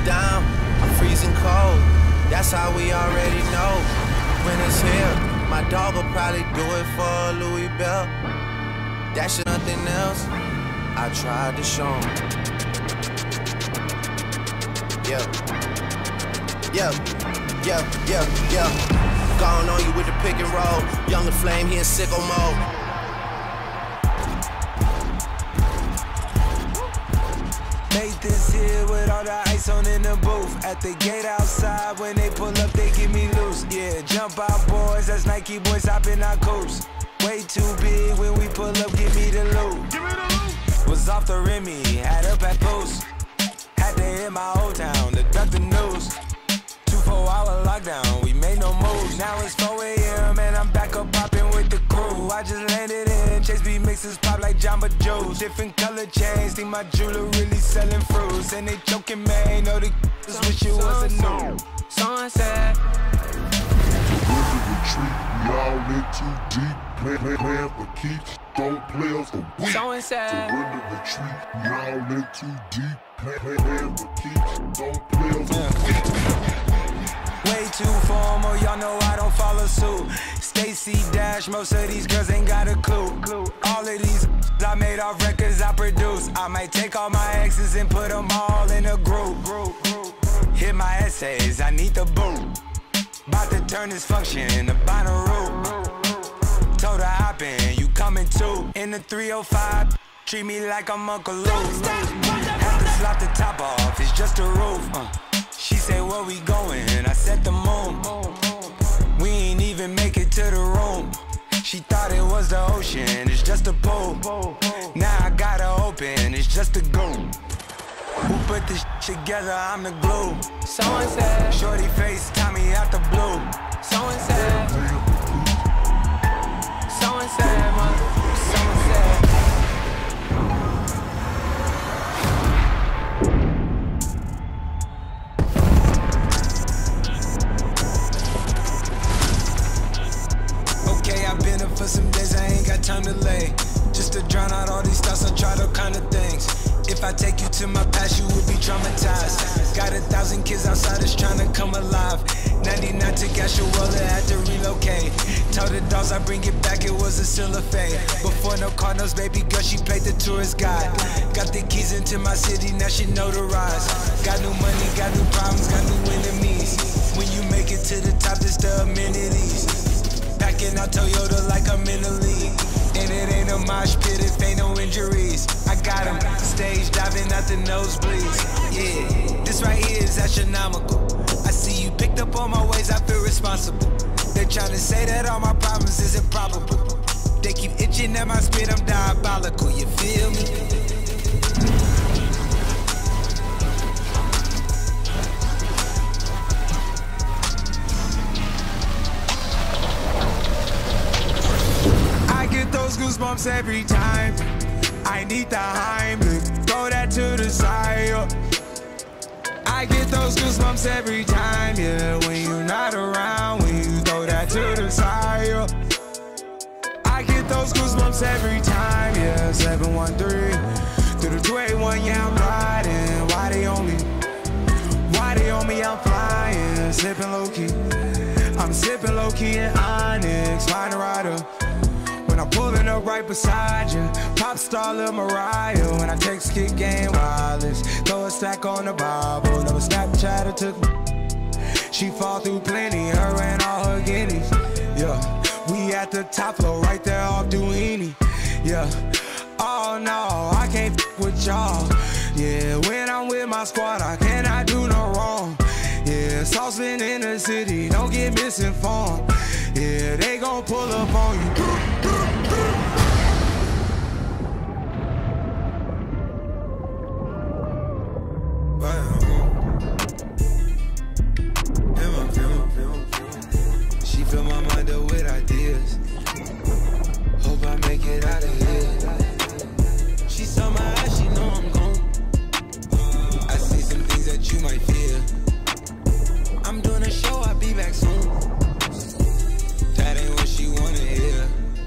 down, I'm freezing cold. That's how we already know when it's here. My dog will probably do it for a Louis Bell. That shit nothing else. I tried to show him. Yeah. Gone on you with the pick and roll. Younger Flame, he in sicko mode. Made this here with all the ice on in the booth. At the gate outside, when they pull up, they get me loose. Yeah, jump out boys, that's Nike boys hopping our coast. Way too big when we pull up, give me the loot. Was off the Remy, had up at post. Had to hit my old town to duck the news. 24-hour lockdown, we made no moves. Now it's 4 AM and I'm back up popping with the crew. I just landed in, Chase B mixes pop like Jamba Joe's. Different color chains, think my jeweler really selling fruits. And they joking, man, know the just wish it was a new. Sunset. Retreat, y'all in too deep. Plan for keeps, don't play us the weak. Surrender retreat, y'all in too deep. Plan for keeps, don't play us the weak. Way too formal, y'all know I don't follow suit. Stacy Dash, most of these girls ain't got a clue. All of these I made off records I produce. I might take all my exes and put them all in a group. Hit my essays, I need the boot. About to turn this function into Bonnaroo. Told her hop in, you coming too. In the 305, treat me like I'm Uncle Luke. Have to slap the top off, it's just a roof. She said, where we going? I said the moon. We ain't even make it to the room. She thought it was the ocean, it's just a pool. Now I gotta open, it's just a goon. Who put this together? I'm the glue. Someone said, shorty face, Tommy out the blue. Someone said, someone said, someone said. Okay, I've been up for some days, I ain't got time to lay. Just to drown out all these thoughts, I tried all kind of things. If I take you to my past, you would be traumatized. Got 1,000 kids outside that's trying to come alive. 99 to Gashuela, had to relocate. Told the dogs I bring it back, it was a still a fate. Before no Cardinals, baby girl, she played the tourist guide. Got the keys into my city, now she notarized. Got new money, got new problems, got new enemies. When you make it to the top, it's the amenities. Packing out Toyota like I'm in the league. And it ain't a mosh pit if ain't no injuries. I got him stage diving out the nosebleeds. Yeah, this right here is astronomical. I see you picked up on my ways, I feel responsible. They're trying to say that all my problems is improbable. They keep itching at my spit, I'm diabolical, you feel me? Those goosebumps every time. I need the Heimlich, throw that to the side. I get those goosebumps every time, yeah. When you're not around, when you throw that to the side. I get those goosebumps every time, yeah. 713 through the 281, yeah, I'm riding. Why they on me? I'm flying, sipping low key. I'm sipping low key in Onyx, find a rider. I'm pulling up right beside you, pop star Lil Mariah. When I text kick game wireless, throw a stack on the Bible. Never Snapchat or took me. She fall through plenty, her and all her guineas. Yeah, we at the top floor, right there off Duini. Yeah, oh no, I can't f with y'all. Yeah, when I'm with my squad, I cannot do no wrong. Yeah, saucepan in the city, don't get misinformed. Yeah, they gon' pull up on you. She fill my mind up with ideas. Hope I make it out of here. She saw my eyes, she know I'm gone. I see some things that you might fear. I'm doing a show, I'll be back soon. That ain't what she wanna hear.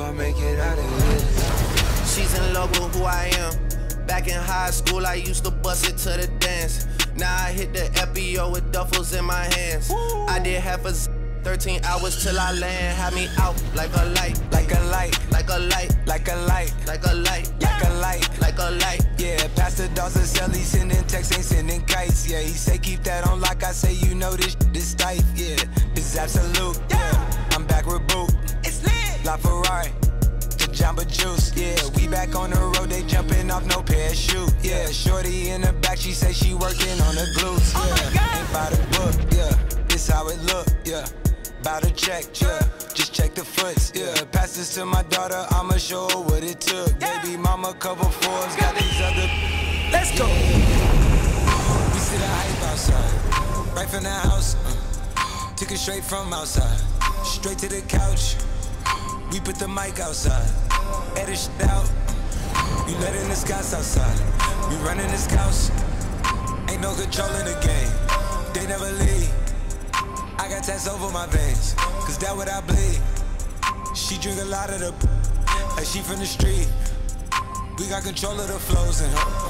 I'll make it out of here. She's in love with who I am. Back in high school, I used to bust it to the dance. Now I hit the FBO with duffels in my hands. Woo. I did half a 13 hours till I land. Had me out like a light, like a light, like a light, like a light, like a light, like a light, like a light. Yeah, Pastor Dawson sell, he sending texts, ain't sending kites. Yeah, he say keep that on lock. I say you know this tight. Yeah, this is absolute. Yeah, I'm back with Boot. It's lit. La Ferrari. Jamba Juice, yeah, we back on the road, they jumping off no parachute, yeah, shorty in the back, she say she working on the glutes, yeah, ain't by the book, yeah, this how it look, yeah, bout to check, yeah, just check the foots, yeah, pass this to my daughter, I'ma show her what it took, baby mama cover fours, got these other, let's go, we see the hype outside, right from the house, took it straight from outside, straight to the couch. We put the mic outside, edit shit out. We letting the scouts outside. We running the scouts. Ain't no control in the game. They never leave. I got tats over my veins, cause that what I bleed. She drink a lot of the like she from the street. We got control of the flows in her.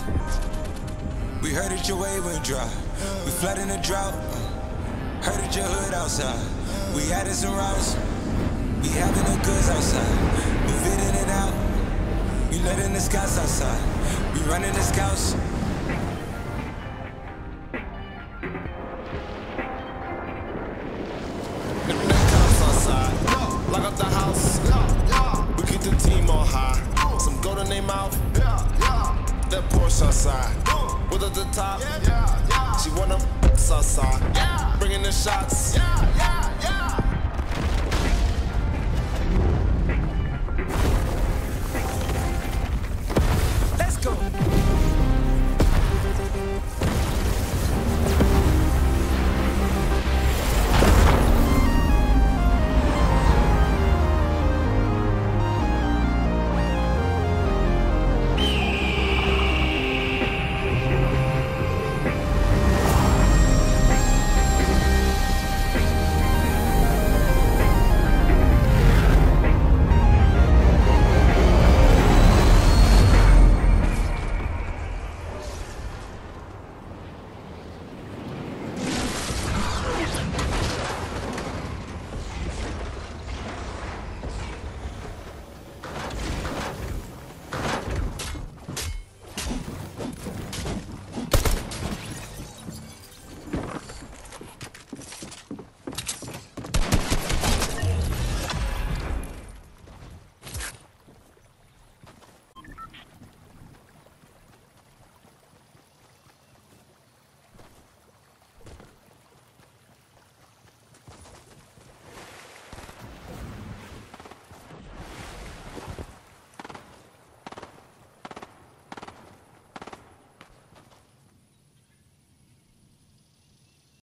We heard that your wave went dry. We flooding the drought. Heard that your hood outside. We added some routes. We having the goods outside, move it in and out. We letting the scouts outside, we running the scouts. The cops outside, lock up the house. We keep the team on high. Some gold in their mouth. That Porsche outside, with at the top. She want them outside, bringing the shots.